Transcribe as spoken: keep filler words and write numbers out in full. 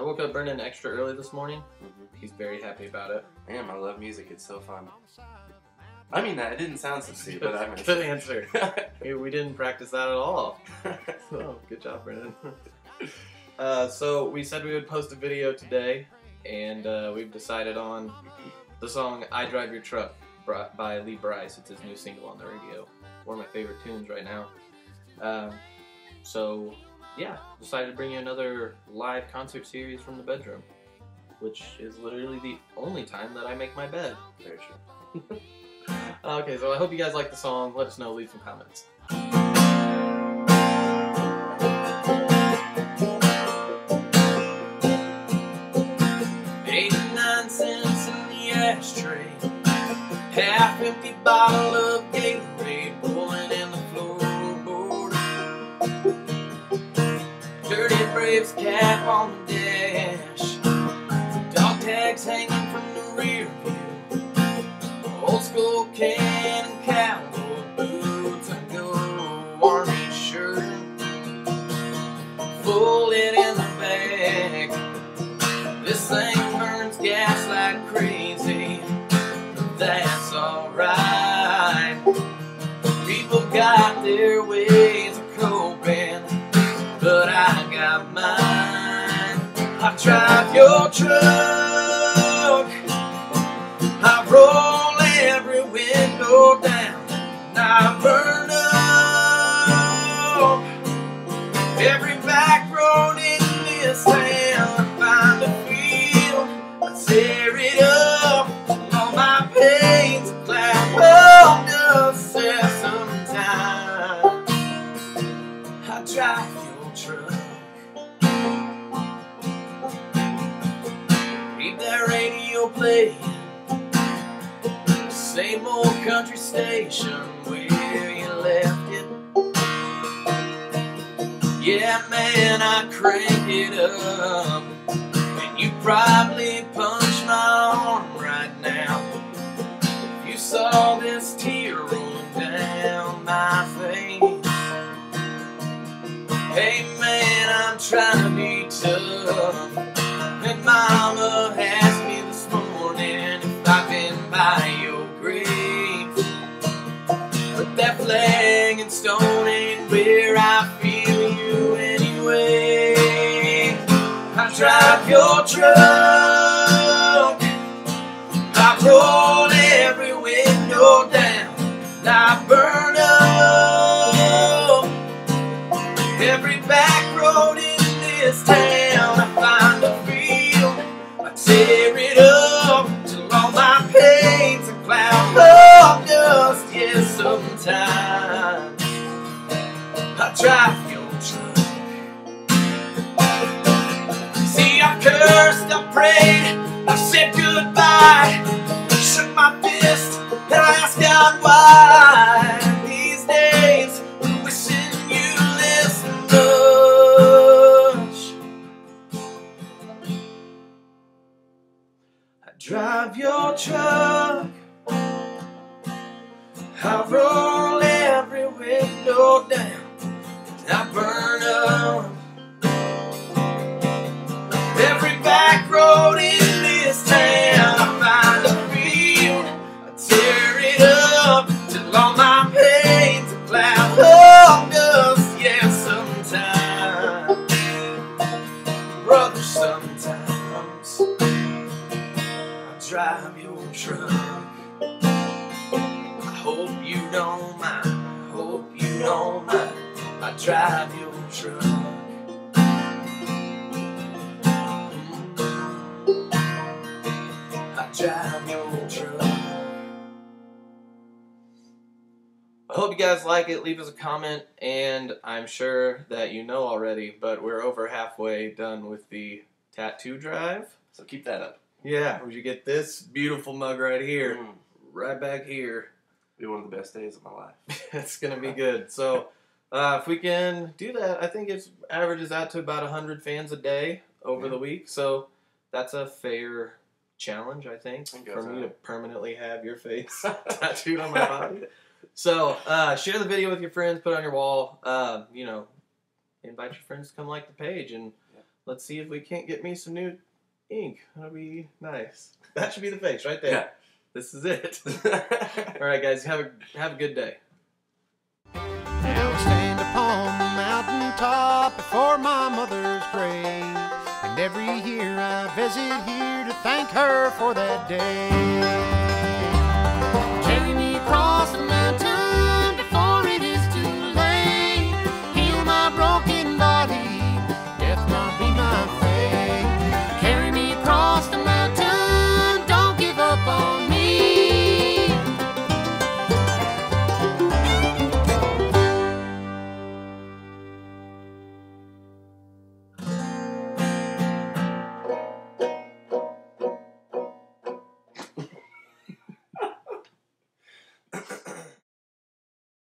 woke up Brendan extra early this morning. Mm-hmm. He's very happy about it. Damn, I love music. It's so fun. I mean that. It didn't sound so sweet, but I meant Good answer. Hey, we didn't practice that at all. it. Oh, good job, Brendan. Uh, so we said we would post a video today, and uh, we've decided on the song "I Drive Your Truck" by Lee Brice. It's his new single on the radio. One of my favorite tunes right now. Um, so yeah, decided to bring you another live concert series from the bedroom, which is literally the only time that I make my bed. Very true. Okay, so I hope you guys like the song. Let us know. Leave some comments. eighty-nine cents in the ashtray, half empty bottle of Gatorade pulling in the floorboard, dirty Braves cap on the dash, dog tags hanging from the rear view, old school can and cowboy boots, and go army shirt, full it in the bag. This thing burns gas like crazy, but that's alright. People got their ways of coping, but I got mine. I drive your truck, I roll every window down, and I burn up every back road in this town. I find a field, I tear it up, and all my pains cloud up dust there sometime. I drive your truck. Keep that radio playing, same old country station where you left it. Yeah, man, I crank it up, and you probably punch my arm right now if you saw this tear rolling down my face. Hey, man, I'm trying to be tough, and Mama asked me this morning if I've been by your grave, but that flag and stone ain't where I feel you anyway. I drive your truck, I roll every window down, and I burn up every back road in this town. I find a field, I tear it up till all my pains are cloud up dust. Yeah, sometimes I drive your truck. See, I cursed, I prayed, I said goodbye, shook my fist, and I asked God why. These days, I'm wishing you listen much. I drive your truck, I roll every window down, and I burn up every back road in this town. I find a field, I tear it up till all my pains are cloud up dust. Yeah, sometimes, brother, sometimes I drive your truck. I hope you don't mind, I hope you don't mind, I drive your truck. I drive your truck. I hope you guys like it. Leave us a comment, and I'm sure that you know already, but we're over halfway done with the tattoo drive. So keep that up. Yeah, we should get this beautiful mug right here, Mm. right back here. Be one of the best days of my life. It's gonna be good. So uh, if we can do that, I think it averages out to about one hundred fans a day over Yeah. the week. So that's a fair challenge, I think, I think for so. me to permanently have your face tattooed on my body. So uh, share the video with your friends, put it on your wall. Uh, you know, invite your friends to come like the page and let's see if we can't get me some new ink. That'll be nice. That should be the face right there. Yeah. This is it. All right, guys. Have a have a good day. Now I stand upon the mountain top before my mother's grave, and every year I visit here to thank her for that day. Carry me across the mountain.